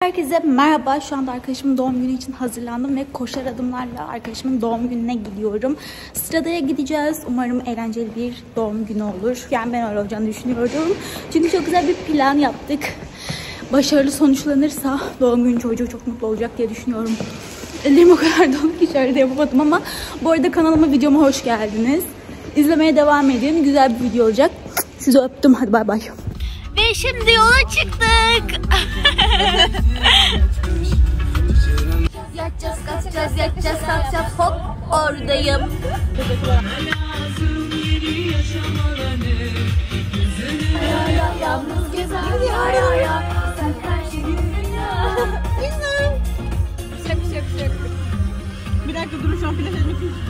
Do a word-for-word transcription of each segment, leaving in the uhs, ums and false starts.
Herkese merhaba. Şu anda arkadaşımın doğum günü için hazırlandım ve koşar adımlarla arkadaşımın doğum gününe gidiyorum. Sıradaya gideceğiz. Umarım eğlenceli bir doğum günü olur. Yani ben öyle olacağını düşünüyorum. Çünkü çok güzel bir plan yaptık. Başarılı sonuçlanırsa doğum günü çocuğu çok mutlu olacak diye düşünüyorum. Ellerim o kadar dolu ki şöyle de yapamadım ama bu arada kanalıma, videoma hoş geldiniz. İzlemeye devam edin. Güzel bir video olacak. Sizi öptüm. Hadi bay bay. Ve şimdi yola çıktık. Yakacağız, kaçacağız, yakacağız, kaçacağız. Hop oradayım. Yalnız gezer ya ya ya. Sen her şeyin dünya. Güzel. Şak şak şak. Bir dakika durun, şu an flash etmek için.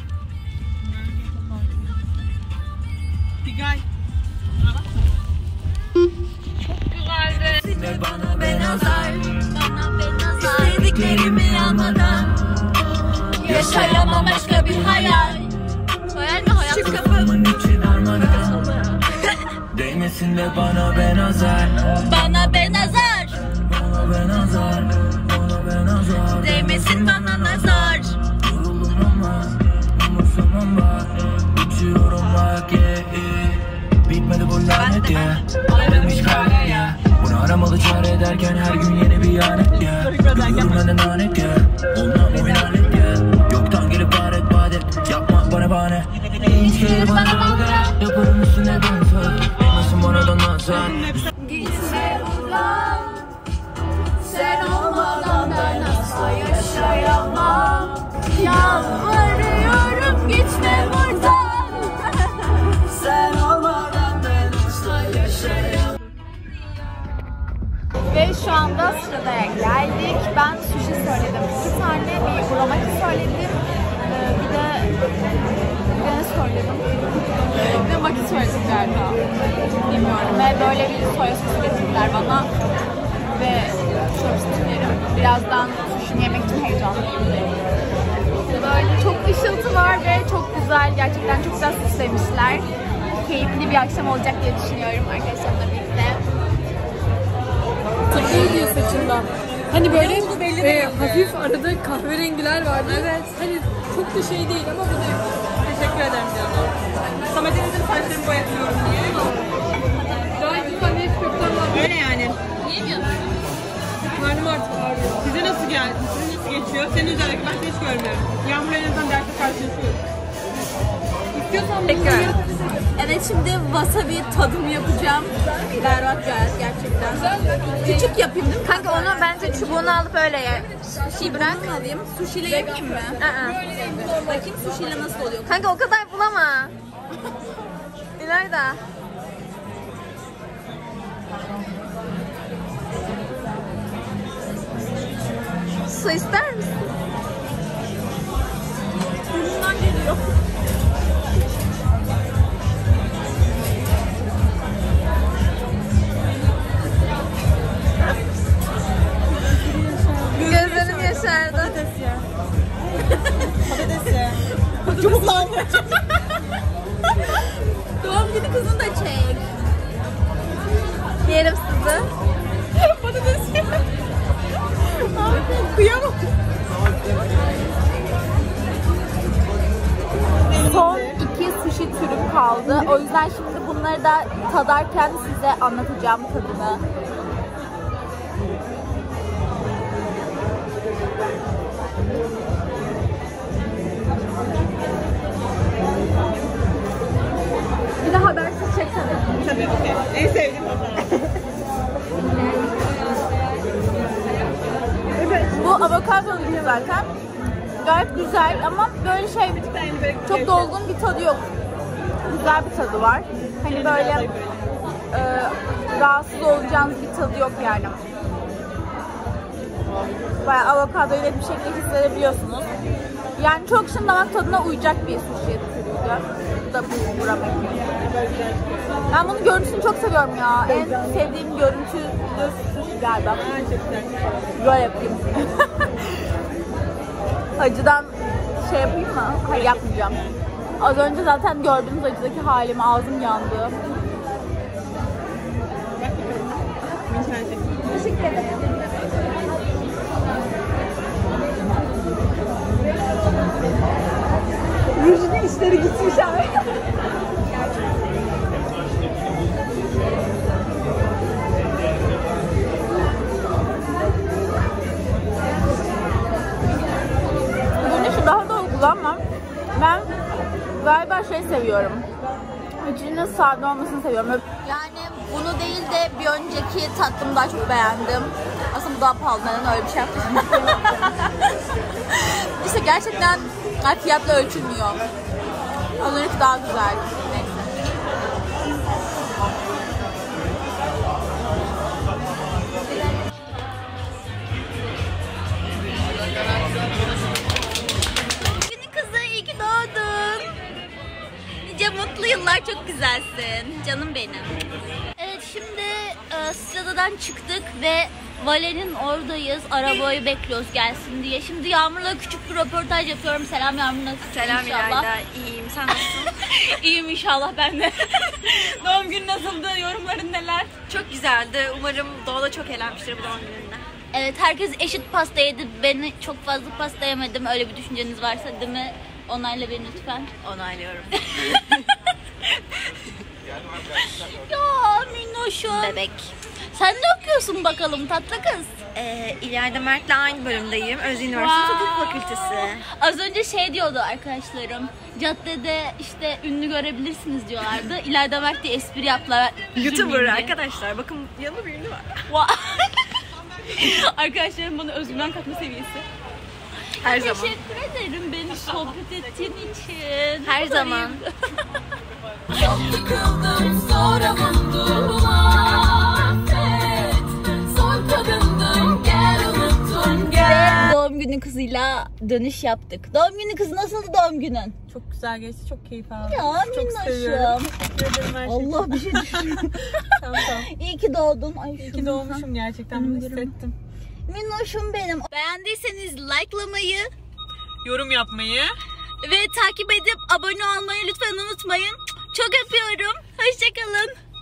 Tigay. Ve bana ben azar, bana ben azar. İstediklerimi almadan yaşayamam başka bir hayal. Hayal mi hayat? Çık kafamın için armadan. Değmesin de bana ben azar, bana ben azar, bana ben azar, bana ben azar. Değmesin bana nazar. Yoruldum ama umursamam bak. Uçuyorum bak yeah, yeah. Bitmedi bu lanet ya, bitmiş kare ya. Bunu aramalı çare ederken her gün yeni bir ihanet ya. Görürüm benden lanet ya, olmam o lanet ya. Yoktan gelip aret badet, yapma bana bahane. Hiç gelip bana dalga, yaparım üstüne dansa. Nasıl bana da nazar. Gitme buradan, sen olmadan ben asla yaşayamam. Yalvarıyorum gitme buradan. Sen olmadan ben asla yaşayamam. Ve şu anda sıraya geldik. Ben sushi söyledim. İki tane bir buramaki söyledim. Ee, bir de bir de ne söyledim? Bir de maki söyledim galiba. Bilmiyorum. Ve böyle bir soya sosu getirdiler bana. Ve çok isterim. Birazdan sushi yemek için heyecanlıyım. Böyle çok ışıltı var ve çok güzel. Gerçekten çok güzel süslemişler. Keyifli bir akşam olacak diye düşünüyorum arkadaşlarımla birlikte. Takıyor diyor saçından. Hani böyle e, hafif arada kahverengiler vardı. Evet. Hani çok da şey değil ama bu da. Teşekkür ederim canım. Samet'in dedim saçlarımı boyatıyorum diye. Gayet güzel bir kökten var. Öyle yani. Yiyemiyorsun. Karnım artık ağrıyor. Size nasıl geldi? Size nasıl geçiyor? Senin özellikle ben hiç görmüyorum. Yağmur en azından derste karşılaşıyoruz. İstiyorsan bunu. Evet, şimdi wasabi tadımı yapacağım. Berbat gerçekten. Küçük yapayım değil mi? Kanka onu bence çubuğunu alıp öyle ye. Sushi bırak alayım. Sushi ile yapayım mı? Aa. Bakayım sushi ile nasıl oluyor? Kanka o kadar bulama. İlayda. Su ister misin? Burnumdan geliyor. Gözlerim yaşardı. Patates ya. Patates ya. Çubuklar. Doğum günü kızını da çek. Yerim sizi. Patates ya. Kıyamam. Son iki sushi türüm kaldı. O yüzden şimdi bunları da tadarken size anlatacağım tadını. Bir de habersiz çeksene. Tabii okey. En sevdiğim Bu avokado gibi zaten. Gayet güzel ama böyle şey çok dolgun bir tadı yok. Güzel bir tadı var. Hani böyle e, rahatsız olacağınız bir tadı yok yani. Bayağı avokado ile bir şekilde hissedebiliyorsunuz. Yani çok şimdi damak tadına uyacak bir sushi türüydü. Bu da bu buramaki. Ben bunun görüntüsünü çok seviyorum ya. En sevdiğim görüntü sushi galiba. Böyle yapayım. Acıdan şey yapayım mı? Hayır, yapmayacağım. Az önce zaten gördüğünüz acıdaki halim, ağzım yandı. Teşekkür ederim. seviyorum. Üçünün sade olmasını seviyorum. Yani bunu değil de bir önceki tatlımı daha çok beğendim. Aslında bu daha pahalı, neden öyle bir şey yaptım. İşte gerçekten fiyatla ölçülmüyor. Onlarınki daha güzel. Neyse. Günün kızı, iyi ki doğdun. Nice mutlu yıllar, çok güzelsin. Canım benim. Evet, şimdi e, Sırada'dan çıktık ve Vale'nin oradayız. Arabayı bekliyoruz gelsin diye. Şimdi Yağmur'la küçük bir röportaj yapıyorum. Selam Yağmur, nasılsın? Selam inşallah? İlayda, iyiyim. Sen nasılsın? İyiyim inşallah ben de. Doğum günü nasıldı? Yorumların neler? Çok güzeldi. Umarım Doğu çok eğlenmiştir bu doğum gününde. Evet, herkes eşit pasta yedi. Ben çok fazla pasta yemedim. Öyle bir düşünceniz varsa değil mi? Onayla beni lütfen. Onaylıyorum. Ya minnoşum. Bebek. Sen ne okuyorsun bakalım tatlı kız? Ee, İlayda Mert'le aynı bölümdeyim. Özyeğin Üniversitesi Wow. Hukuk Fakültesi. Az önce şey diyordu arkadaşlarım. Caddede işte ünlü görebilirsiniz diyorlardı. İlayda Mert diye espri yaptılar. YouTuber Üzülmeyin diye. arkadaşlar. Bakın yanında bir ünlü var. Wa- Arkadaşlarım bana özgüven katma seviyesi. Her zaman. Teşekkür ederim beni sohbet ettiğin için. Her zaman. Yıkıldım sonra buldum affet. Son kadındım gel unuttum gel. Ve doğum günü kızıyla dönüş yaptık. Doğum günü kızı nasıldı doğum günün? Çok güzel geçti, çok keyif aldım. Ya çok seviyorum. minnoşum. Teşekkür ederim her şey için. Allah bir şey düşün. Tamam tamam. İyi ki doğdun. Ay, İyi ki doğmuşum gerçekten, bunu hissettim. Minnoşum benim. Beğendiyseniz likelamayı Yorum yapmayı. ve takip edip abone olmayı lütfen unutmayın. Çok öpüyorum. Hoşçakalın.